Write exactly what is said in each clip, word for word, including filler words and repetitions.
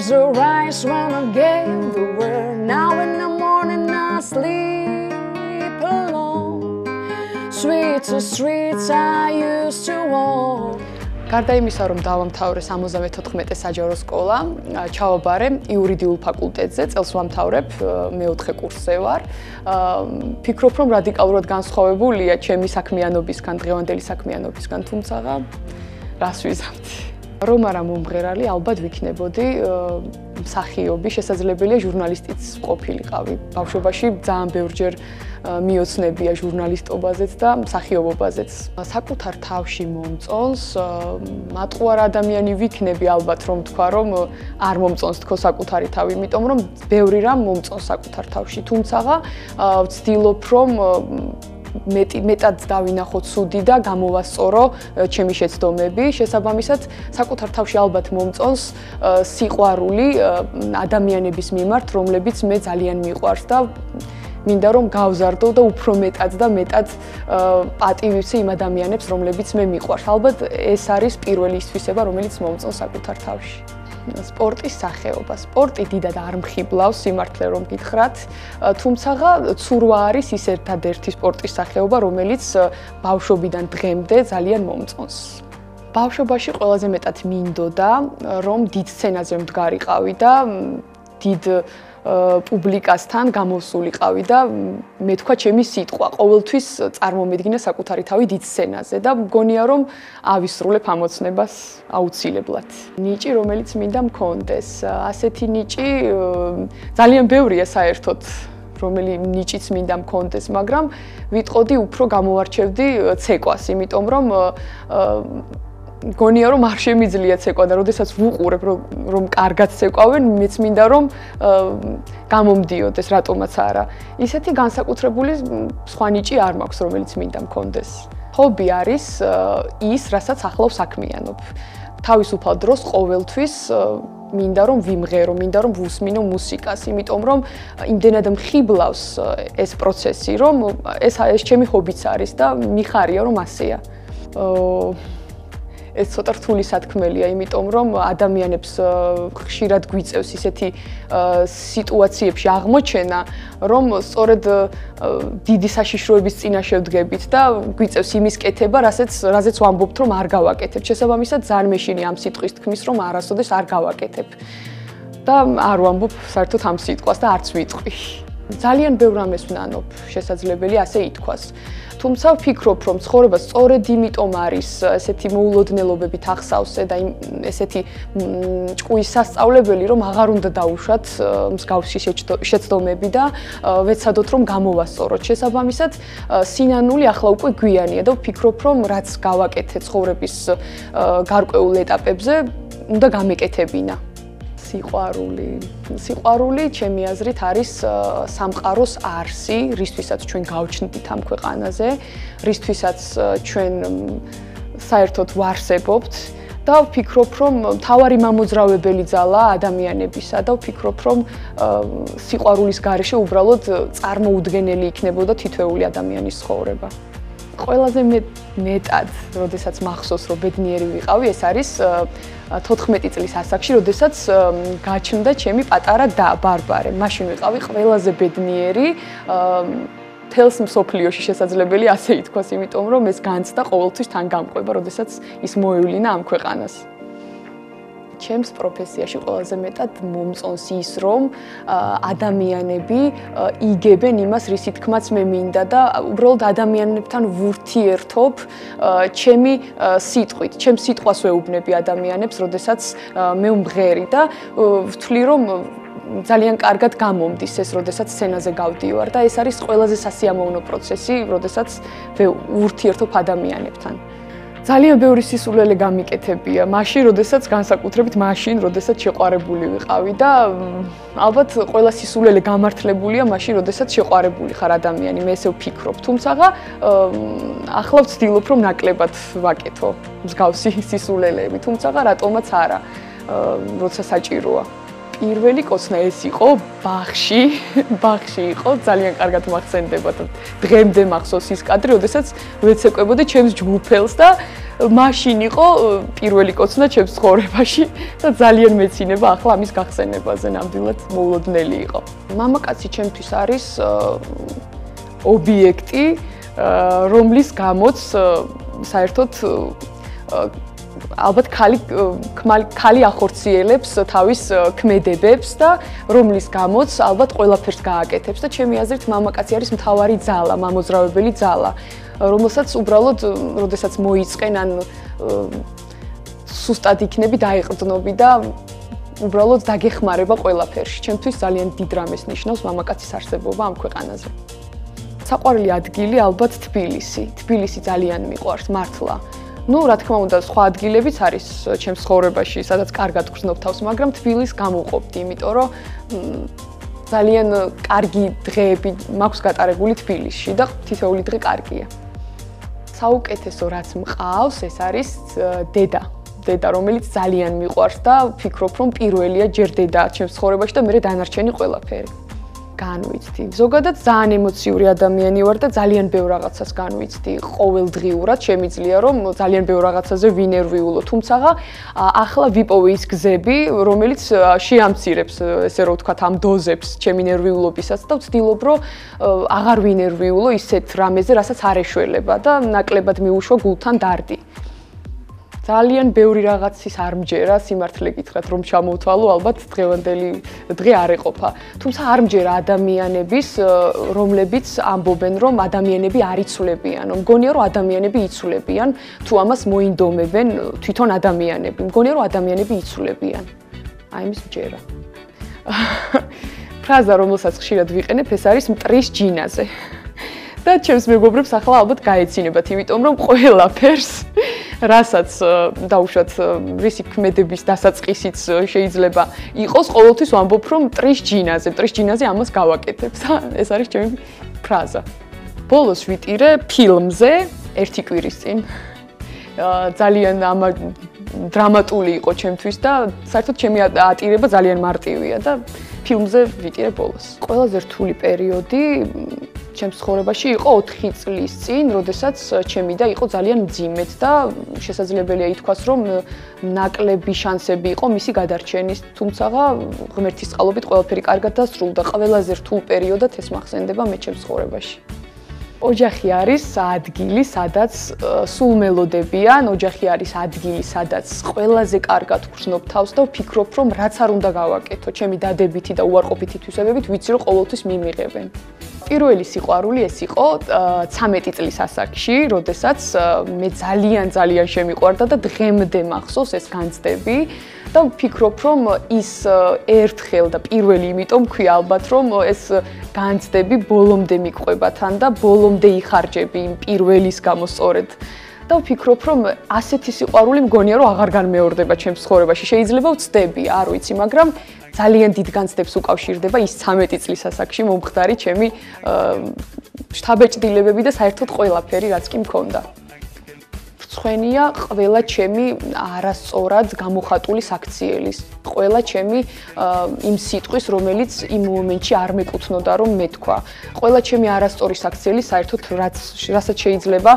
close your eyes when I gave the word. Now in the morning I sleep alone. Streets are streets I used to walk. გარდა იმისა, რომ დავამთავრე სამოცდამეთოთხმეტე საჯარო სკოლა, ჩავაბარე იურიდიულ ფაკულტეტზე, წელს ვამთავრებ, მეოთხე კურსზე ვარ. ფიქრობ, რომ რადიკალურად განსხვავებულია ჩემი საქმიანობისგან, დღევანდელი საქმიანობისგან, თუმცა რას ვიზამთი. რომ არა მომღერალი, ალბათ ვიქნებოდი მსახიობი, შესაძლებელია ჟურნალისტიც ყოფილიყავი. ბავშვობაში ძალიან ბევრჯერ მიოცნებია ჟურნალისტობაზეც და მსახიობობაზეც. საკუთარ თავში მომწონს, მატყუარ ადამიანი ვიქნები ალბათ რომ თქვა რომ არ მომწონს თქო საკუთარი თავი, იმიტომ რომ ბევრი რამ მომწონს საკუთარ თავში. თუმცა ვცდილობ რომ მეტი მეტად დავინახო ცუდი და გამოვასწორო ჩემი შეცდომები. შესაბამისად, საკუთარ თავში ალბათ მომწონს სიყვარული ადამიანების მიმართ, რომლებიც მე ძალიან მიყვარს და მინდა რომ გავზარდო და უფრო მეტად და მეტად პატივიცე იმ ადამიანებს, რომლებიც მე მიყვარს. ალბათ ეს არის პირველი ის თვისება, რომელიც მომწონს საკუთარ თავში. სპორტის სახეობა. სპორტი დიდად არ მხიბლავს, სიმართლე რომ გითხრათ, თუმცა ცურვა არის ის ერთადერთი სპორტის სახეობა, რომელიც ბავშვობიდან დღემდე ძალიან მომწონს. ბავშვობაში ყველაზე მეტად მინდოდა, რომ დიდ სცენაზე მდგარიყავი და დიდ პუბლიკასთან გამოსულიყავი და მე თქვა ჩემი სიტყვა ყოველთვის წარმომედგინა საკუთარი თავი დიდ სცენაზე და მგონია რომ ავისრულებ ამოცნებას აუცილებლად. ნიჭი რომელიც მინდა მქონდეს, ასეთი ნიჭი ძალიან ბევრია საერთოდ, რომელი ნიჭიც მინდა მქონდეს, მაგრამ ვიტყოდი უფრო გამოვარჩევდი ცეკვას, იმიტომ რომ გონია რომ არ შემიძლია ცეკვა და როდესაც ვუყურებ რომ კარგად ცეკვავენ, მეც მინდა რომ გამომდიოდეს, რატომაც არა. ისეთი განსაკუთრებული სხვა ნიჭი არ მაქვს, რომელიც მინდა მქონდეს. ჰობი არის ის, რასაც ახლავს საქმიანობ. თავისუფალ დროს ყოველთვის მინდა რომ ვიმღერო, მინდა რომ ვუსმინო მუსიკას, იმიტომ რომ იმდენად მხიბლავს ეს პროცესი, რომ ეს ეს ჩემი ჰობიც არის და მიხარია რომ ასეა. ეს ცოტა რთული სათქმელია, იმიტომ რომ ადამიანებს ხშირად გვიწევს ისეთი სიტუაციებში აღმოჩენა, რომ სწორედ დიდი საშიშროების წინაშე ვდგებით და გვიწევს იმის კეთება, რასაც რაზეც ვამბობთ, რომ არ გავაკეთებ. შესაბამისად, ძალიან მეშინი ამ სიტყვის თქმის, რომ არასოდეს არ გავაკეთებ. და არ ვამბობ საერთოდ ამ სიტყვას და არც ვიტყვი. ძალიან ბევრ რამეს ვნანობ, შესაძლებელი ასე ითქვას. თუმცა ვფიქრობ, რომ ცხოვრება სწორედ იმიტომ არის ესეთი მოულოდნელობებით ახსავსე და ესეთი ჭკუის სასწავლებელი, რომ აღარ უნდა დაუშვათ მსგავსი შეცდომები და ვეცადოთ, რომ გამოვასწოროთ. შესაბამისად, სინანული ახლა უკვე გვიანია და ვფიქრობ, რომ რაც გავაკეთე ცხოვრების გარკვეულ ეტაპებზე, უნდა გამეკეთებინა. სიყვარული. სიყვარული, ჩემი აზრით, არის სამყაროს არსი, რისთვისაც ჩვენ გავჩნდით ამ ქვეყანაზე, რისთვისაც ჩვენ საერთოდ ვარსებობთ და ვფიქრობ, რომ მთავარი მამოძრავებელი ძალა ადამიანებისა და ვფიქრობ, რომ სიყვარულის გარეშე უბრალოდ წარმოუდგენელი იქნებოდა თითოეული ადამიანის ცხოვრება. ყველაზე მეტად, როდესაც მახსოვს, რომ ბედნიერი ვიყავი, ეს არის თოთხმეტი წლის ასაკში, როდესაც გაჩნდა ჩემი პატარა და ბარბარე. მაშინ ვიყავი ყველაზე ბედნიერი მთელს მსოფლიოში, შესაძლებელი ასე ითქვას, იმიტომ რომ ეს განცდა ყოველთვის თან გამყვება, როდესაც ის მოევლინა ამ ქვეყანას. ჩემს პროფესიაში ყველაზე მეტად მომწონს ის, რომ ადამიანები იგებენ იმას, რისი თქმაც მე მინდა და უბრალოდ ადამიანებთან ვურთიერთობ ჩემი სიტყვით, ჩემს სიტყვას ვეუბნები ადამიანებს, როდესაც მე ვმღერი და ვთვლი, რომ ძალიან კარგად გამომდის ეს, როდესაც სცენაზე გავდივარ და ეს არის ყველაზე სასიამოვნო პროცესი, როდესაც ვურთიერთობ ადამიანებთან. ძალიან ბევრი სისულელე გამიკეთებია, მაშინ, როდესაც განსაკუთრებით მაშინ, როდესაც შეყვარებული ვიყავი და ალბათ ყველა სისულელე გამართლებულია მაშინ, როდესაც შეყვარებული ხარ ადამიანი, მე ესე ვფიქრობ. თუმცა ახლა ვცდილობ, რომ ნაკლებად ვაკეთო მსგავსი სისულელეები, თუმცა რატომაც არა, როცა საჭიროა. პირველი კოცნა ეს იყო ბაღში, ბაღში იყო, ძალიან კარგად მახსენდება და დღემდე მახსოვს ის კადრი, როდესაც ვეცეკვებოდი ჩემს ჯგუფელს და მაშინ იყო პირველი კოცნა ჩემს ცხოვრებაში და ძალიან მეცინება ახლა ამის გახსენებაზე ნამდვილად მოულოდნელი იყო. მამაკაცი ჩემთვის არის ობიექტი, რომლის გამოც საერთოდ ალბათ ხალი ხალი ახორციელებს თავის ქმედებებს და რომლის გამოც ალბათ ყველაფერს გააკეთებს და ჩემი აზრით მამაკაცი არის მთავარი ძალა, მამოძრავებელი ძალა, რომელსაც უბრალოდ როდესაც მოიწყენ ან სუსტად იქნები დაეყრდნობი და უბრალოდ დაგეხმარება ყველაფერში. ჩემთვის ძალიან დიდ რამეს ნიშნავს მამაკაცის არსებობა ამ ქვეყანაზე. საყვარელი ადგილი ალბათ თბილისი. თბილისი ძალიან მიყვარს მართლა. Ну, რა თქმა უნდა, სხვა ადგილებიც არის ჩემს ცხოვრებაში, სადაც კარგად გრძნობ თავს, მაგრამ თბილისს გამოვყოფდი, იმიტომ რომ ძალიან კარგი დღეები მაქვს გატარებული თბილისში და თითოეული დღე კარგია. საუკეთესო რაც მყავს, ეს არის დედა. დედა, რომელიც ძალიან მიყვარს და ვფიქრობ, რომ პირველია ჯერ დედა ჩემს ცხოვრებაში და მე დანარჩენი ყველაფერი. განვიცდი. ზოგადად ძალიან ემოციური ადამიანი ვარ და ძალიან ბევრ რაღაცას განვიცდი ყოველდღიურად. შემიძლია რომ ძალიან ბევრ რაღაცაზე ვინერვიულო, თუმცა ახლა ვიპოვე ის გზები, რომელიც შეამცირებს, ესე რომ ვთქვათ, ამ დოზებს ჩემი ნერვიულობისაც და ვცდილობ, რომ აღარ ვინერვიულო ისეთ რამეზე, რასაც არ ეშველება და ნაკლებად მიუშვა გულთან დარდი. ძალიან ბევრი რაღაცის არ მჯერა, სიმართლე გითხრათ, რომ ჩამოვთვალო, ალბათ დღევანდელი დღე არ ეყოფა. თუმცა არ მჯერა ადამიანების, რომლებიც ამბობენ, რომ ადამიანები არ იცვლებიან. მგონია, რომ ადამიანები იცვლებიან, თუ ამას მოინდომებენ თვითონ ადამიანები. მგონია, რომ ადამიანები იცვლებიან. აი იმის მჯერა. ფრაზა, რომელსაც ხშირად ვიყენებ, ეს არის მტრის ჯინაზე. და ჩემს მეგობრებს ახლა ალბათ გაეცინებათ, იმიტომ რომ ყველაფერს რასაც დაუშვათ რისი ქმედების დასაწყისიც შეიძლება იყოს, ყოველთვის ვამბობ, რომ მტრის ჯინაზე, მტრის ჯინაზე ამას გავაკეთებ და ეს არის ჩემი ფრაზა. ბოლოს ვიტირე ფილმზე ერთი კვირის წინ. ძალიან ამა დრამატული იყო ჩემთვის და საერთოდ ჩემი ატირება ძალიან მარტივია და ფილმზე ვიტირე ბოლოს. ყველაზე რთული პერიოდი ჩემს ცხოვრებაში იყო ოთხი წლის წინ, როდესაც ჩემი და იყო ძალიან მძიმედ და შესაძლებელია ითქვას, რომ ნაკლები შანსები იყო მისი გადარჩენის, თუმცა ღმერთის წყალობით ყველაფერი კარგად დასრულდა. ყველაზე რთულ პერიოდად ეს მახსენდება მე ჩემს ცხოვრებაში. ოჯახი არის ადგილი, სადაც სულ მელოდებიან, ოჯახი არის ადგილი, სადაც ყველაზე კარგად ვგრძნობ თავს და ვფიქრობ, რომ რაც არ უნდა გავაკეთო, ჩემი დადებითი და უარყოფითი თვისებებით, ვიცი რომ ყოველთვის მიმიღებენ. პირველი სიყვარული ეს იყო ცამეტი წლის ასაკში, როდესაც მე ძალიან ძალიან შემიყვარდა და დღემდე მახსოვს ეს განცდები და ვფიქრობ, რომ ის ერთხელ და პირველი, იმიტომ ვქვია ალბათ, რომ ეს განცდები ბოლომდე მიყვება თან და ბოლომდე იხარჯები იმ პირველის გამო სწორედ. და ვფიქრობ, რომ ასეთი სიყვარული მგონია, რომ აღარ განმეორდება ჩემს ცხოვრებაში. შეიძლება ვცდები, არ ვიცი, მაგრამ ძალიან დიდ განცდებს უკავშირდება ის ცამეტი წლის ასაკში მომხდარი ჩემი შთაბეჭდილებები და საერთოდ ყველაფერი, რაც კი მქონდა. რწმენია ყველა ჩემი არასწორად გამოხატული საქციელის, ყველა ჩემი იმ სიტყვის, რომელიც იმ მომენტში არ მეკუთვნოდა, რომ მეთქვა. ყველა ჩემი არასწორი საქციელი საერთოდ რაც რასაც შეიძლება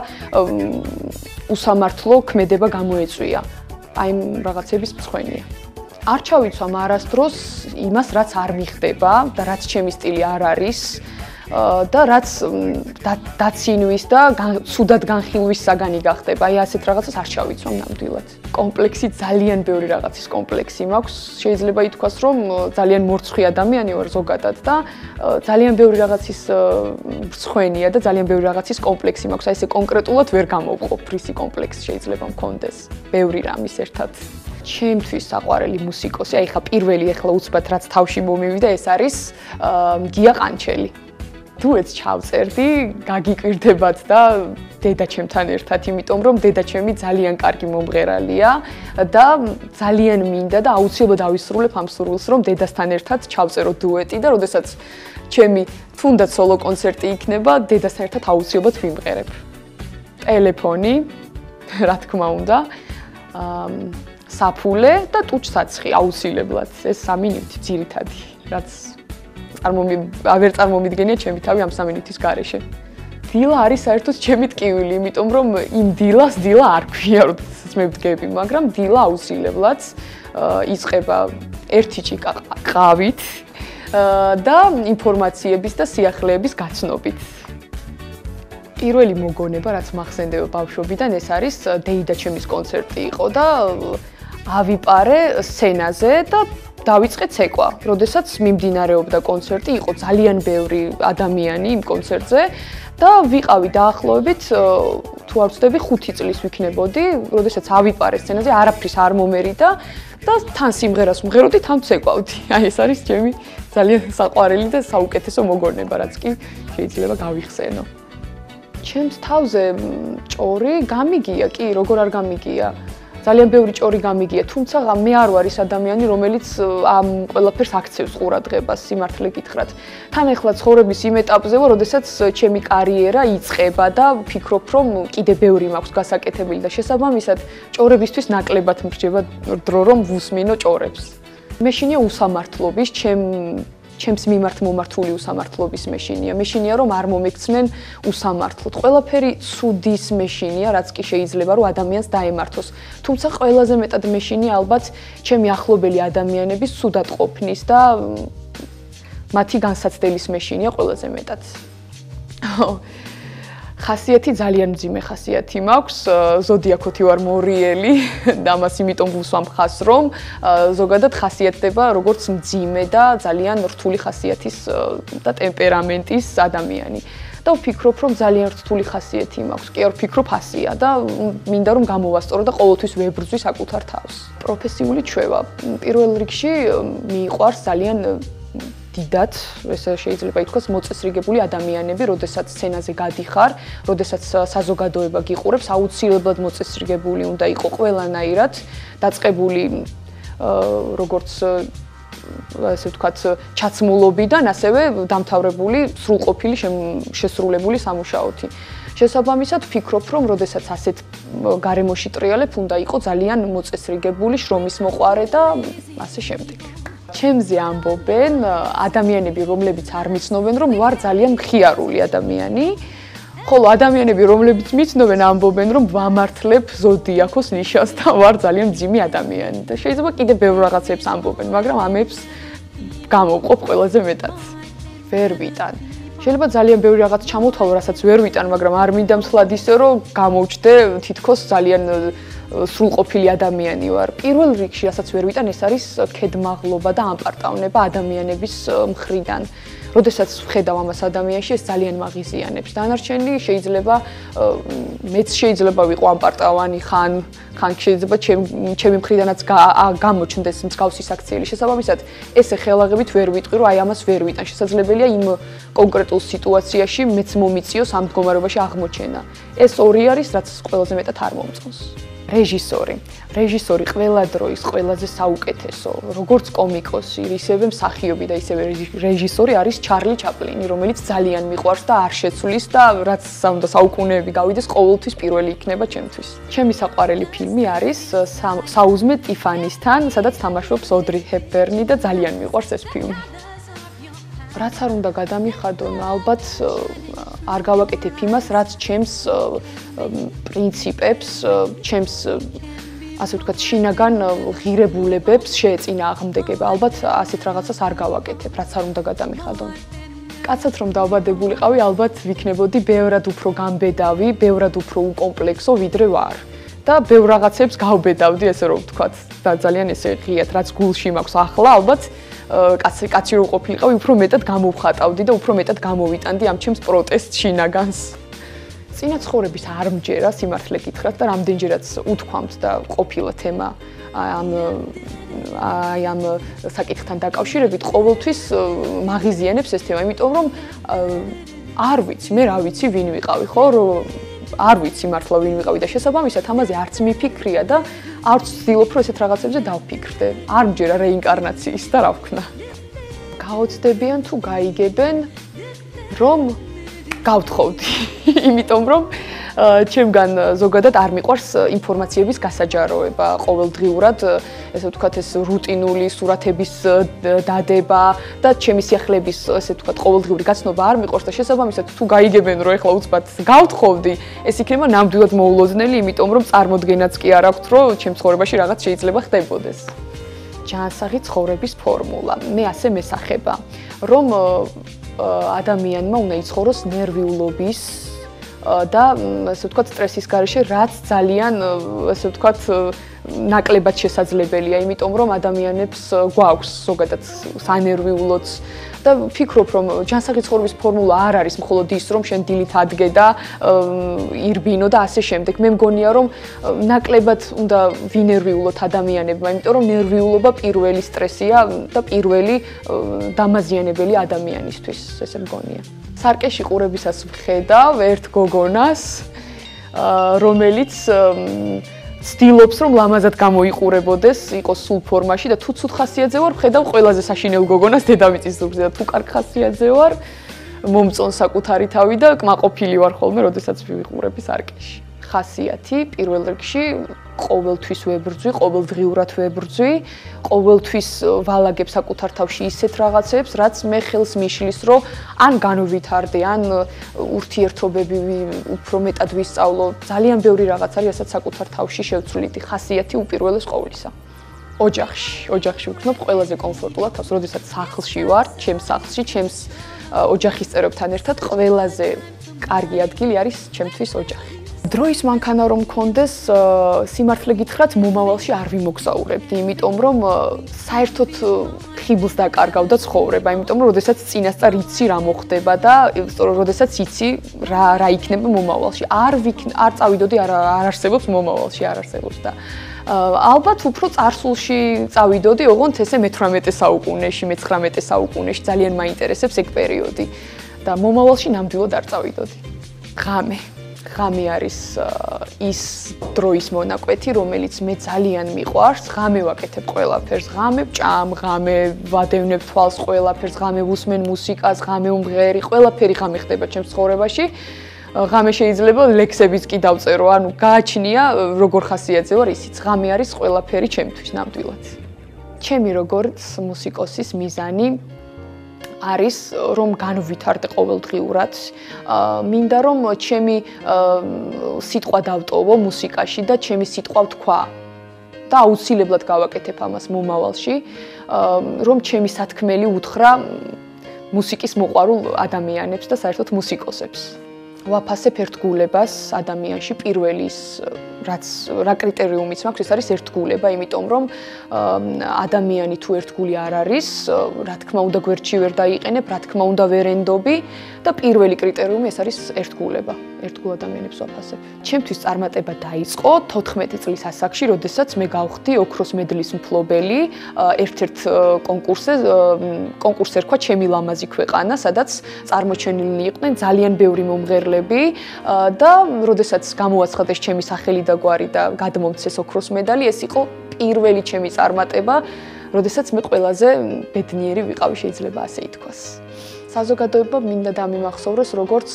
უსამართლო ქმედება გამოეწვია. აი ამ რაღაცების მწვენია. არ ჩავიცვამ არასდროს იმას, რაც არ მიხდება და რაც ჩემი სტილი არ არის და რაც დაცინვის და ცუდად განხილვის საგანი გახდება. აი ასეთ რაღაცას არ ჩავიცვამ ნამდვილად. კომპლექსი ძალიან ბევრი რაღაცის კომპლექსი მაქვს. შეიძლება ითქვას, რომ ძალიან მორცხვი ადამიანი ვარ ზოგადად და ძალიან ბევრი რაღაცის მრცხვენია და ძალიან ბევრი რაღაცის კომპლექსი მაქვს. აი ესე კონკრეტულად ვერ გამოვყოფ, რისი კომპლექსი შეიძლება მქონდეს. ბევრი რამის ერთად. ჩემთვის საყვარელი მუსიკოსი, აი ხა პირველი ახლა უცბად რაც თავში მომივიდა, ეს არის გია ყანჩელი. დუეტს ჩავწერდი, გაგიკვირდებათ და დედა ჩემთან ერთად, იმიტომ რომ დედა ჩემი ძალიან კარგი მომღერალია და ძალიან მინდა და აუცილებლად ავისრულებ ამ სურვილს, რომ დედასთან ერთად ჩავწერო დუეტი და როდესაც ჩემი თუნდაც სოლო კონცერტი იქნება, დედასთან ერთად აუცილებლად ვიმღერებ. ტელეფონი, რა თქმა უნდა, საფულე და ტუჩსაცხი აუცილებლად, ეს სამი ნივთი ძირითადი, რაც წარმომი, აღარ წარმომიდგენია ჩემი თავი ამ სამი ნივთის გარეშე. დილა არის საერთოდ ჩემი ტკივილი, იმიტომ რომ იმ დილას დილა არ ქვია, როდესაც მე ვდგები, მაგრამ დილა აუცილებლად იწყება ერთი ჭიკა ყავით და ინფორმაციების და სიახლეების გაცნობით. პირველი მოგონება, რაც მახსენდება ბავშვობიდან, ეს არის დეიდა ჩემის კონცერტი იყო და ავიპარე სცენაზე და დავიწყე ცეკვა. როდესაც მიმდინარეობდა კონცერტი, იყო ძალიან ბევრი ადამიანი იმ კონცერტზე და ვიყავი დაახლოებით თუ არ ვცდები ხუთი წლის ვიქნებოდი, როდესაც ავიპარე სცენაზე, არაფრის არ მომერიდა და თან სიმღერას ვმღეროდი, თან ვცეკვავდი. აი ეს არის ჩემი ძალიან საყვარელი და საუკეთესო მოგონება, რაც კი შეიძლება გავიხსენო. ჩემს თავზე ჭორი გამიგია, კი, როგორ არ გამიგია. ძალიან ბევრი ჭორი გამიგია, თუმცა მე არ ვარ ის ადამიანი, რომელიც ამ ყველაფერს აქცევს ყურადღებას, სიმართლე გითხრათ. თან ახლა ცხოვრების იმ ეტაპზე ვარ, როდესაც ჩემი კარიერა იწყება და ვფიქრობ, რომ კიდე ბევრი მაქვს გასაკეთებელი და შესაბამისად ჭორებისთვის ნაკლებად მრჩება დრო, რომ ვუსმინო ჭორებს. მეშინია უსამართლობის, ჩემ ჩემს მიმართ მომართული უსამართლობის მეშინია. მეშინია რომ არ მომექცნენ უსამართლოდ. ყველაფერი ცუდის მეშინია, რაც კი შეიძლება რომ ადამიანს დაემართოს. თუმცა ყველაზე მეტად მეშინია ალბათ ჩემი ახლობელი ადამიანების ცუდად ყოფნის და მათი განსაცდელის მეშინია ყველაზე მეტად. ხასიათი ძალიან მძიმე ხასიათი მაქვს, ზოდიაქოთი ვარ მორიელი და ამას იმიტომ ვუსვამ ხას, რომ ზოგადად ხასიათდება როგორც მძიმე და ძალიან რთული ხასიათის და ტემპერამენტის ადამიანი. და ვფიქრობ, რომ ძალიან რთული ხასიათი მაქვს. კი არ ვფიქრობ ასია და მინდა რომ გამოვასწორო და ყოველთვის ვებრძვი საკუთარ თავს. პროფესიული ჩვევა. პირველ რიგში მიიყვარს ძალიან დიდად, ეს შეიძლება ითქვას, მოწესრიგებული ადამიანები, როდესაც სცენაზე გადიხარ, როდესაც საზოგადოება გიყურებს, აუცილებლად მოწესრიგებული უნდა იყო ყველანაირად, დაწყებული როგორც ასე ვთქვათ, ჩაცმულობიდან, ასევე დამთავრებული სრულყოფილი შესრულებული სამუშაოთი. შესაბამისად, ვფიქრობ, რომ როდესაც ასეთ გარემოში ტრიალებ, უნდა იყო ძალიან მოწესრიგებული, შრომის მოყვარე და ასე შემდეგ. ჩემზე ამბობენ ადამიანები, რომლებიც არ მიცნობენ, რომ ვარ ძალიან მხიარული ადამიანი, ხოლო ადამიანები, რომლებიც მიცნობენ, ამბობენ, რომ ვამართლებ ზოდიაქოს ნიშანს და ვარ ძალიან მძიმე ადამიანი. და შეიძლება კიდე ბევრ რაღაცებს ამბობენ, მაგრამ ამებს გამოვყოფ ყველაზე მეტად. ვერ ვიტან. შეიძლება ძალიან ბევრი რაღაც ჩამოთვალო, რასაც ვერ ვიტან, მაგრამ არ მინდა მსვლად ისე, რომ გამოვჩდე თითქოს ძალიან სრულყოფილი ადამიანი ვარ. პირველ რიგში, რასაც ვერ ვიტან, ეს არის ქედმაღლობა და ამპარტავნება ადამიანების მხრიდან. როდესაც ვხედავ ამას ადამიანში, ეს ძალიან მაღიზიანებს. დანარჩენი შეიძლება მეც შეიძლება ვიყო ამპარტავანი ხან, ხან შეიძლება ჩემი მხრიდანაც გამოჩნდეს მსგავსი საქციელი. შესაბამისად, ესე ხელაღებით ვერ ვიტყვი, რომ აი ამას ვერ ვიტან. შესაძლებელია იმ კონკრეტულ სიტუაციაში მეც მომიწიოს ამ მდგომარეობაში აღმოჩენა. ეს ორი არის, რაც ყველაზე მეტად არ მომწონს. რეჟისორი. რეჟისორი ყველა დროის ყველაზე საუკეთესო, როგორც კომიკოსი, ისევე მსახიობი და ისევე რეჟისორი არის ჩარლი ჩაპლინი, რომელიც ძალიან მიყვარს და არ შეცვლის და რაც უნდა საუკუნეები გავიდეს, ყოველთვის პირველი იქნება ჩემთვის. ჩემი საყვარელი ფილმი არის საუზმე ტიფანისთან, სადაც თამაშობს ოდრი ჰეპბერნი და ძალიან მიყვარს ეს ფილმი. რაც არ უნდა გადამიხადონ, ალბათ არ გავაკეთებ იმას, რაც ჩემს პრინციპებს, ჩემს ასე ვთქვათ, შინაგან ღირებულებებს შეეწინააღმდეგება. ალბათ ასეთ რაღაცას არ გავაკეთებ, რაც არ უნდა გადამიხადონ. კაცად რომ დავაბადებულიყავი, ალბათ ვიქნებოდი ბევრად უფრო გამბედავი, ბევრად უფრო უკომპლექსო, ვიდრე ვარ. და ბევრ რაღაცებს გავბედავდი, ესე რომ ვთქვათ, და ძალიან ესე ღიად, რაც გულში მაქვს ახლა, ალბათ კაცი კაცი რო ყოფილიყავი, უფრო მეტად გამოვხატავდი და უფრო მეტად გამოვიტანდი ამ ჩემს პროტესტ შინაგანს. წინა ცხოვრების არ მჯერა, სიმართლე გითხრათ და რამდენჯერაც უთქვამთ და ყოფილა თემა ამ აი ამ საკითხთან დაკავშირებით, ყოველთვის მაღიზიანებს ეს თემა, იმიტომ რომ არ ვიცი, მე რა ვიცი, ვინ ვიყავი, ხო, რომ არ ვიცი მართლა ვინ ვიყავი და შესაბამისად ამაზე არც მიფიქრია და არც ვცდილობ რომ ესეთ რაღაცებზე დავფიქრდე. არ მჯერა რეინკარნაციის და რა ვქნა. გაოცდებიან თუ გაიგებენ რომ გავთხოვდი. იმიტომ რომ ჩემგან ზოგადად არ მიყვარს ინფორმაციების გასაჯაროება ყოველდღიურად, ესე ვთქვათ, ეს რუტინული სურათების დადება და ჩემი სიახლეების, ესე ვთქვათ, ყოველდღიური გაცნობა არ მიყვარს და შესაბამისად თუ გაიგებენ რომ ეხლა უცბად გავთხოვდი, ეს იქნება ნამდვილად მოულოდნელი, იმიტომ რომ წარმოდგენაც კი არ აქვს, რომ ჩემ ცხოვრებაში რაღაც შეიძლება ხდებოდეს. ჯანსაღი ცხოვრების ფორმულა. მე ასე მესახება, რომ ადამიანმა უნდა იცხოვროს ნერვიულობის და ასე ვთქვათ, სტრესის გარეშე, რაც ძალიან ასე ვთქვათ, ნაკლებად შესაძლებელია, იმიტომ რომ ადამიანებს გვაქვს ზოგადად სანერვიულოც და ვფიქრობ, რომ ჯანსაღი ცხოვრების ფორმულა არ არის მხოლოდ ის, რომ შენ დილით ადგე და ირბინო და ასე შემდეგ. მე მგონია, რომ ნაკლებად უნდა ვინერვიულოთ ადამიანებმა, იმიტომ რომ ნერვიულობა პირველი სტრესია და პირველი დამაზიანებელი ადამიანისთვის, ესე მგონია. სარკეში ყურებისას ვხედავ ერთ გოგონას, რომელიც ცდილობს რომ ლამაზად გამოიყურებოდეს, იყოს სულ ფორმაში და თუ ცუდ ხასიათზე ვარ, ვხედავ ყველაზე საშინელ გოგონას დედამიწის ზურგზე და თუ კარგ ხასიათზე ვარ, მომწონს საკუთარი თავი და კმაყოფილი ვარ ხოლმე, როდესაც ვიყურები სარკეში. ხასიათი პირველ რიგში ყოველთვის ვებრძვი, ყოველდღიურად ვებრძვი, ყოველთვის ვალაგებ საკუთარ თავში ისეთ რაღაცებს, რაც მე ხელს მიშლის, რომ ან განვითარდე, ან ურთიერთობები უფრო მეტად ვისწავლო. ძალიან ბევრი რაღაც არის, რასაც საკუთარ თავში შევცვლიდი. ხასიათი უპირველეს ყოვლისა. ოჯახში, ოჯახში ვქნობ ყველაზე კომფორტულად თავს, როდესაც სახლში ვარ, ჩემს სახლში, ჩემს ოჯახის წევრებთან ერთად ყველაზე კარგი ადგილი არის ჩემთვის ოჯახი. დროის მანქანა რომ მქონდეს, სიმართლე გითხრათ, მომავალში არ ვიმოგზაურებდი, იმიტომ რომ საერთოდ ხიბლს დაკარგავ და ცხოვრება, იმიტომ რომ როდესაც წინასწარ იცი რა მოხდება და როდესაც იცი რა რა იქნება მომავალში. არ არ წავიდოდი, არ არსებობს მომავალში, არ არსებობს და ალბათ უფრო წარსულში წავიდოდი, ოღონდ ესე მეთვრამეტე საუკუნეში, მეცხრამეტე საუკუნეში ძალიან მაინტერესებს ეგ პერიოდი და მომავალში ნამდვილად არ წავიდოდი. ღამე ღამე არის ის დროის მონაკვეთი, რომელიც მე ძალიან მიყვარს. ღამე ვაკეთებ ყველაფერს, ღამე ვჭამ, ღამე ვადევნებ თვალს ყველაფერს, ღამე ვუსმენ მუსიკას, ღამე ვმღერი, ყველაფერი ღამე ხდება ჩემს ცხოვრებაში. ღამე შეიძლება ლექსებიც კი დავწერო, ანუ გააჩნია როგორ ხასიათზე ვარ, ისიც ღამე არის ყველაფერი ჩემთვის ნამდვილად. ჩემი როგორც მუსიკოსის მიზანი არის რომ განვითარდე ყოველდღიურად. მინდა რომ ჩემი სიტყვა დავტოვო მუსიკაში და ჩემი სიტყვა ვთქვა და აუცილებლად გავაკეთებ ამას მომავალში, რომ ჩემი სათქმელი უთხრა მუსიკის მოყვარულ ადამიანებს და საერთოდ მუსიკოსებს. ვაფასებ ერთგულებას ადამიანში პირველი ის რაც რა კრიტერიუმიც მაქვს, ეს არის ერთგულება, იმიტომ რომ ადამიანი თუ ერთგული არ არის, რა თქმა უნდა გვერდში ვერ დაიყენებ, რა თქმა უნდა ვერ ენდობი და პირველი კრიტერიუმი ეს არის ერთგულება. ერთგულ ადამიანებს ვაფასებ. ჩემთვის წარმატება დაიწყო თოთხმეტი წლის ასაკში, როდესაც მე გავხდი ოქროს მედლის მფლობელი ერთ-ერთ კონკურსზე, კონკურსს ერქვა ჩემი ლამაზი ქვეყანა, სადაც წარმოჩენილნი იყვნენ ძალიან ბევრი მომღერლები და როდესაც გამოაცხადეს ჩემი სახელი და გვარი და გადმომცეს ოქროს მედალი, ეს იყო პირველი ჩემი წარმატება, როდესაც მე ყველაზე ბედნიერი ვიყავი, შეიძლება ასე ითქვას. საზოგადოება მინდა დამიმახსოვროს, როგორც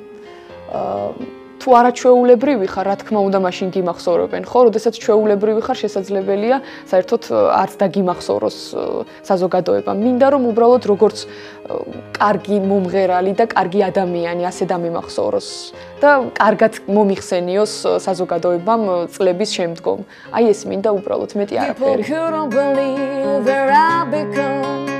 თუ არა ჩვეულებრივი ხარ, რა თქმა უნდა, მაშინ გიმახსოვრებენ, ხო? როდესაც ჩვეულებრივი ხარ, შესაძლებელია საერთოდ არც დაგიმახსოვროს საზოგადოება. მინდა რომ უბრალოდ როგორც კარგი მომღერალი და კარგი ადამიანი ასე დამიმახსოვროს და კარგად მომიხსენიოს საზოგადოებამ წლების შემდგომ. აი ეს მინდა უბრალოდ მეტი არაფერი.